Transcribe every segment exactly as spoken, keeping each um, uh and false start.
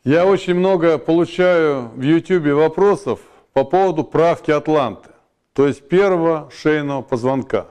Я очень много получаю в ютубе вопросов по поводу правки атланты, то есть первого шейного позвонка.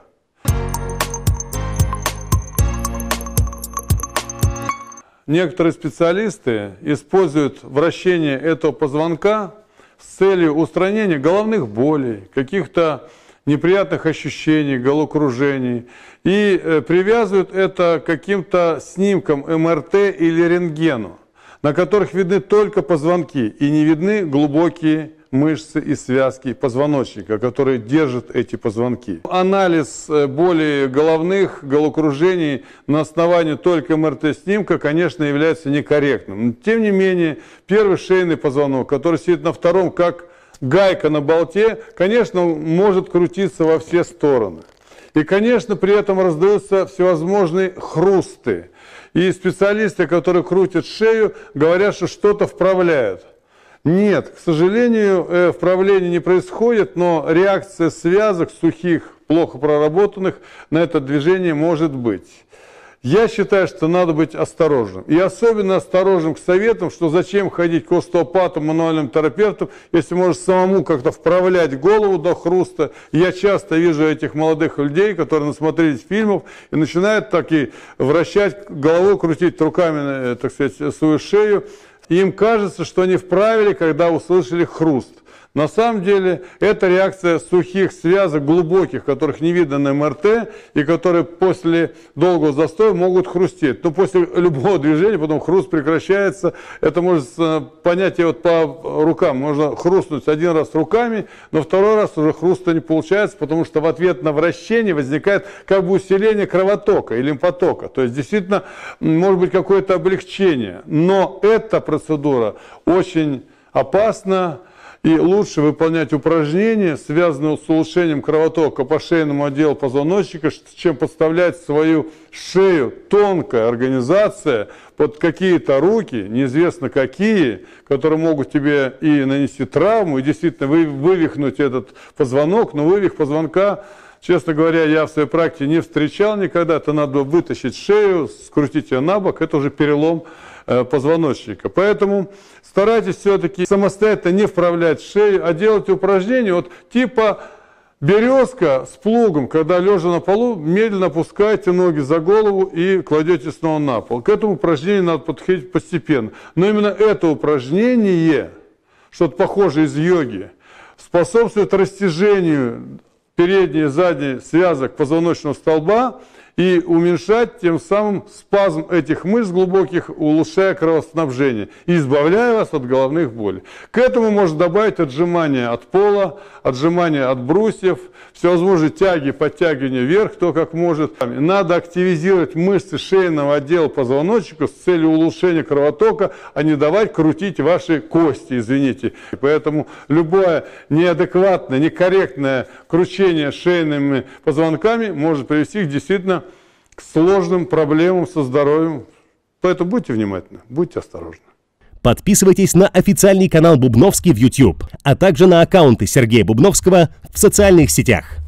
Некоторые специалисты используют вращение этого позвонка с целью устранения головных болей, каких-то неприятных ощущений, головокружений, и э, привязывают это к каким-то снимкам эм эр тэ или рентгену, на которых видны только позвонки и не видны глубокие мышцы и связки позвоночника, которые держат эти позвонки. Анализ боли головных, головокружений на основании только эм эр тэ-снимка, конечно, является некорректным. Но, тем не менее, первый шейный позвонок, который сидит на втором, как гайка на болте, конечно, может крутиться во все стороны. И, конечно, при этом раздаются всевозможные хрусты. И специалисты, которые крутят шею, говорят, что что-то вправляют. Нет, к сожалению, вправление не происходит, но реакция связок сухих, плохо проработанных на это движение может быть. Я считаю, что надо быть осторожным. И особенно осторожным к советам, что зачем ходить к остеопатам, мануальным терапевтам, если можешь самому как-то вправлять голову до хруста. Я часто вижу этих молодых людей, которые насмотрелись фильмов и начинают так и вращать головой, крутить руками, так сказать, свою шею. И им кажется, что они вправили, когда услышали хруст. На самом деле, это реакция сухих связок, глубоких, которых не видно на эм эр тэ, и которые после долгого застоя могут хрустеть. Но после любого движения потом хруст прекращается. Это может понять и вот по рукам. Можно хрустнуть один раз руками, но второй раз уже хруста не получается, потому что в ответ на вращение возникает как бы усиление кровотока и лимфотока. То есть, действительно, может быть какое-то облегчение. Но эта процедура очень опасна. И лучше выполнять упражнения, связанные с улучшением кровотока по шейному отделу позвоночника, чем подставлять свою шею, тонкая организация, под какие-то руки, неизвестно какие, которые могут тебе и нанести травму, и действительно вы, вывихнуть этот позвонок, но вывих позвонка, честно говоря, я в своей практике не встречал никогда. Это надо вытащить шею, скрутить ее на бок, это уже перелом э, позвоночника. Поэтому старайтесь все-таки самостоятельно не вправлять шею, а делать упражнения вот типа березка с плугом, когда лежа на полу, медленно опускаете ноги за голову и кладете снова на пол. К этому упражнению надо подходить постепенно. Но именно это упражнение, что-то похожее из йоги, способствует растяжению передней и задней связок позвоночного столба и уменьшать тем самым спазм этих мышц глубоких, улучшая кровоснабжение и избавляя вас от головных болей. К этому можно добавить отжимания от пола, отжимания от брусьев, всевозможные тяги, подтягивания вверх, кто как может. Надо активизировать мышцы шейного отдела позвоночника с целью улучшения кровотока, а не давать крутить ваши кости, извините. Поэтому любое неадекватное, некорректное кручение шейными позвонками может привести к действительно к сложным проблемам со здоровьем. Поэтому будьте внимательны, будьте осторожны. Подписывайтесь на официальный канал Бубновский в YouTube, а также на аккаунты Сергея Бубновского в социальных сетях.